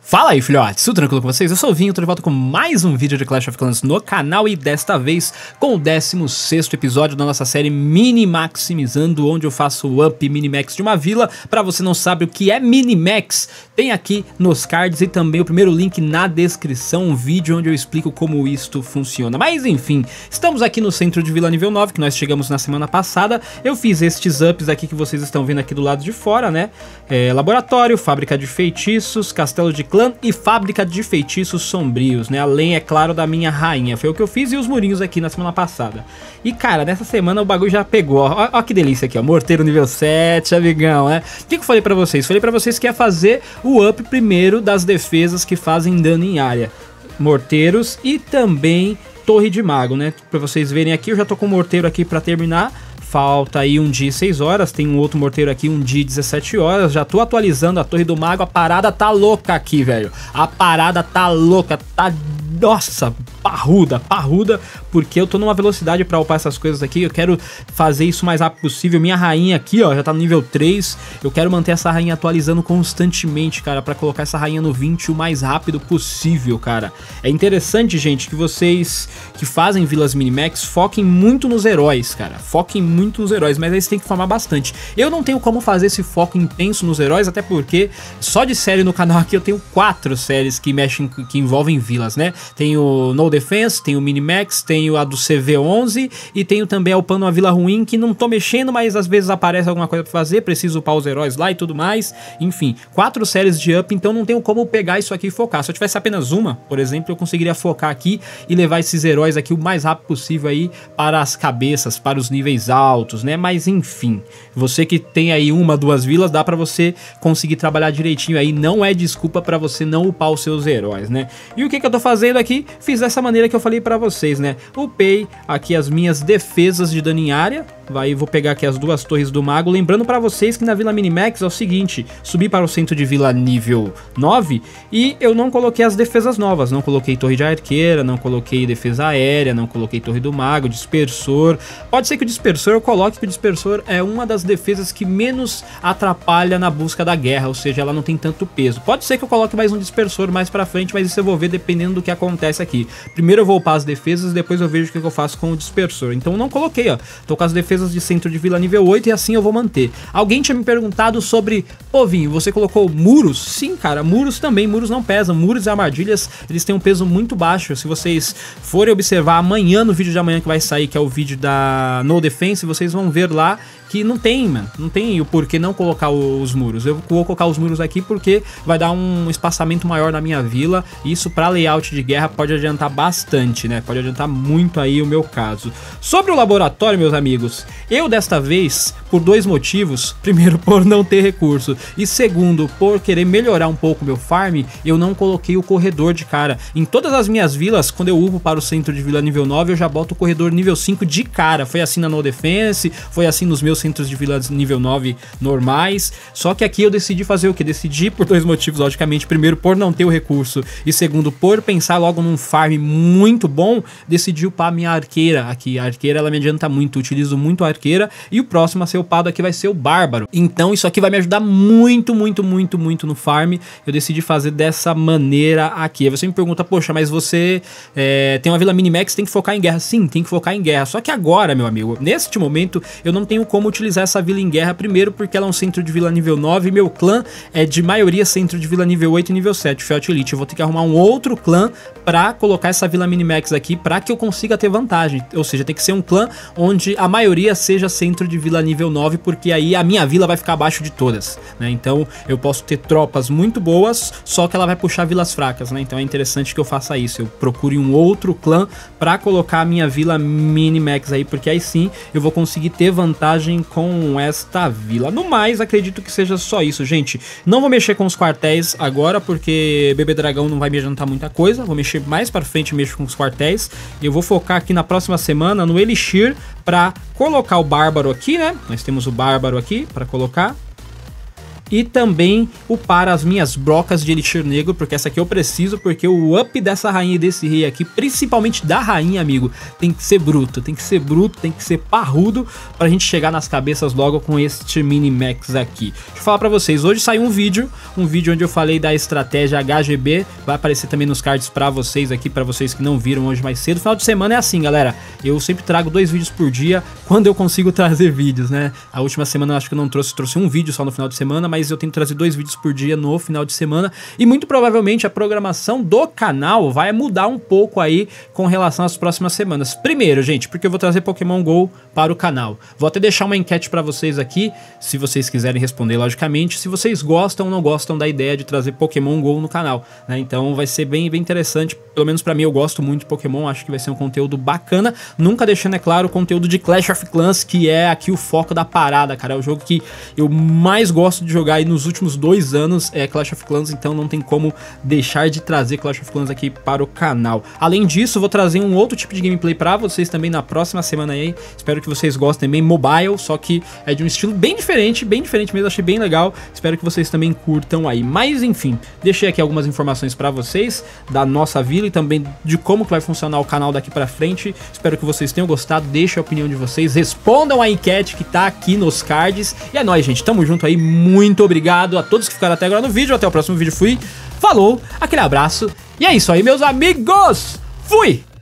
Fala aí, filhotes, tudo tranquilo com vocês? Eu sou o Vinho, tô de volta com mais um vídeo de Clash of Clans no canal e desta vez com o 16º episódio da nossa série Mini Maximizando, onde eu faço o up Minimax de uma vila. Pra você não sabe o que é Minimax, tem aqui nos cards e também o primeiro link na descrição, um vídeo onde eu explico como isto funciona. Mas enfim, estamos aqui no centro de vila nível 9, que nós chegamos na semana passada. Eu fiz estes ups aqui que vocês estão vendo aqui do lado de fora, né? Laboratório, fábrica de feitiços, castelo de clã e fábrica de feitiços sombrios, né? Além, é claro, da minha rainha. Foi o que eu fiz e os murinhos aqui na semana passada. E, cara, nessa semana o bagulho já pegou. Ó que delícia aqui, ó. Morteiro nível 7, amigão, né? O que eu falei pra vocês? Falei pra vocês que ia fazer o up primeiro das defesas que fazem dano em área. Morteiros e também torre de mago, né? Pra vocês verem aqui, eu já tô com o morteiro aqui pra terminar. Falta aí um dia e 6 horas, tem um outro morteiro aqui, um dia e 17 horas, já tô atualizando a torre do mago, a parada tá louca aqui, velho. A parada tá louca, tá, nossa, parruda, porque eu tô numa velocidade pra upar essas coisas aqui, eu quero fazer isso o mais rápido possível. Minha rainha aqui, ó, já tá no nível 3, eu quero manter essa rainha atualizando constantemente, cara, pra colocar essa rainha no 20 o mais rápido possível, cara. É interessante, gente, que vocês que fazem vilas Minimax foquem muito nos heróis, cara, foquem muito nos heróis, mas aí você tem que formar bastante. Eu não tenho como fazer esse foco intenso nos heróis, até porque só de série no canal aqui eu tenho 4 séries que mexem, que envolvem vilas, né? Tenho No Defense, tenho Minimax, tenho a do CV11 e tenho também a upando uma vila ruim que não tô mexendo, mas às vezes aparece alguma coisa pra fazer, preciso upar os heróis lá e tudo mais. Enfim, 4 séries de up, então não tenho como pegar isso aqui e focar. Se eu tivesse apenas uma, por exemplo, eu conseguiria focar aqui e levar esses heróis aqui o mais rápido possível aí para as cabeças, para os níveis altos, né? Mas enfim, você que tem aí 1, 2 vilas, dá pra você conseguir trabalhar direitinho aí, não é desculpa pra você não upar os seus heróis, né? E o que eu tô fazendo aqui? Fiz dessa maneira que eu falei pra vocês, né? Upei aqui as minhas defesas de dano em área. Vou pegar aqui as 2 torres do mago, lembrando pra vocês que na vila Minimax é o seguinte, subi para o centro de vila nível 9 e eu não coloquei as defesas novas, não coloquei torre de arqueira, não coloquei defesa aérea, não coloquei torre do mago, dispersor. Pode ser que o dispersor eu coloque, que o dispersor é uma das defesas que menos atrapalha na busca da guerra, ou seja, ela não tem tanto peso. Pode ser que eu coloque mais um dispersor mais pra frente, mas isso eu vou ver dependendo do que acontece aqui. Primeiro eu vou upar as defesas, depois eu vejo o que eu faço com o dispersor. Então não coloquei, ó, tô com as defesas de centro de vila nível 8 e assim eu vou manter. Alguém tinha me perguntado sobre, pô Vinho, você colocou muros? Sim, cara, muros também, muros não pesam, muros e armadilhas, eles têm um peso muito baixo. Se vocês forem observar amanhã, no vídeo de amanhã que vai sair, que é o vídeo da No Defense, vocês vão ver lá que não tem, mano, não tem o porquê não colocar os muros. Eu vou colocar os muros aqui porque vai dar um espaçamento maior na minha vila, e isso pra layout de guerra pode adiantar bastante, né? Pode adiantar muito aí o meu caso. Sobre o laboratório, meus amigos, eu desta vez, por 2 motivos, primeiro por não ter recurso e segundo por querer melhorar um pouco o meu farm, eu não coloquei o corredor de cara. Em todas as minhas vilas, quando eu upo para o centro de vila nível 9, eu já boto o corredor nível 5 de cara. Foi assim na No Defense, foi assim nos meus centros de vilas nível 9 normais, só que aqui eu decidi fazer o que? Decidi por 2 motivos, logicamente. Primeiro, por não ter o recurso, e segundo, por pensar logo num farm muito bom, decidi upar minha arqueira aqui. A arqueira, ela me adianta muito, eu utilizo muito a arqueira, e o próximo a ser upado aqui vai ser o bárbaro. Então isso aqui vai me ajudar muito no farm. Eu decidi fazer dessa maneira aqui. Aí você me pergunta, poxa, mas você tem uma vila Minimax, tem que focar em guerra. Sim, tem que focar em guerra, só que agora, meu amigo, neste momento, eu não tenho como utilizar essa vila em guerra, primeiro porque ela é um centro de vila nível 9 e meu clã é de maioria centro de vila nível 8 e nível 7, Felt Elite. Eu vou ter que arrumar um outro clã pra colocar essa vila Minimax aqui pra que eu consiga ter vantagem, ou seja, tem que ser um clã onde a maioria seja centro de vila nível 9, porque aí a minha vila vai ficar abaixo de todas, né? Então eu posso ter tropas muito boas, só que ela vai puxar vilas fracas, né? Então é interessante que eu faça isso, eu procure um outro clã pra colocar a minha vila Minimax aí, porque aí sim eu vou conseguir ter vantagem com esta vila. No mais, acredito que seja só isso, gente. Não vou mexer com os quartéis agora, porque Bebê Dragão não vai me adiantar muita coisa. Vou mexer mais pra frente, mexo com os quartéis. Eu vou focar aqui na próxima semana no Elixir pra colocar o Bárbaro aqui, né? Nós temos o Bárbaro aqui pra colocar. e também upar as minhas brocas de Elixir Negro, porque essa aqui eu preciso, porque o up dessa rainha e desse rei aqui, principalmente da rainha, amigo, tem que ser bruto, tem que ser parrudo pra gente chegar nas cabeças logo com este Minimax aqui. Deixa eu falar pra vocês, hoje saiu um vídeo onde eu falei da estratégia HGB, vai aparecer também nos cards pra vocês aqui, pra vocês que não viram hoje mais cedo. Final de semana é assim, galera, eu sempre trago 2 vídeos por dia, quando eu consigo trazer vídeos, né? A última semana eu acho que eu não trouxe um vídeo só no final de semana, mas eu tenho que trazer 2 vídeos por dia no final de semana, e muito provavelmente a programação do canal vai mudar um pouco aí com relação às próximas semanas. Primeiro, gente, porque eu vou trazer Pokémon GO para o canal. Vou até deixar uma enquete pra vocês aqui, se vocês quiserem responder, logicamente, se vocês gostam ou não gostam da ideia de trazer Pokémon GO no canal, né? Então vai ser bem interessante, pelo menos pra mim, eu gosto muito de Pokémon, acho que vai ser um conteúdo bacana, nunca deixando, é claro, o conteúdo de Clash of Clans, que é aqui o foco da parada, cara, é o jogo que eu mais gosto de jogar aí nos últimos 2 anos, é Clash of Clans, então não tem como deixar de trazer Clash of Clans aqui para o canal. Além disso, vou trazer um outro tipo de gameplay pra vocês também na próxima semana aí, espero que vocês gostem, bem mobile, só que é de um estilo bem diferente mesmo, achei bem legal, espero que vocês também curtam aí. Mas enfim, deixei aqui algumas informações pra vocês da nossa vila e também de como que vai funcionar o canal daqui pra frente, espero que vocês tenham gostado, deixem a opinião de vocês, respondam a enquete que tá aqui nos cards, e é nóis, gente, tamo junto aí, muito obrigado a todos que ficaram até agora no vídeo, até o próximo vídeo, fui, falou, aquele abraço, e é isso aí, meus amigos, fui!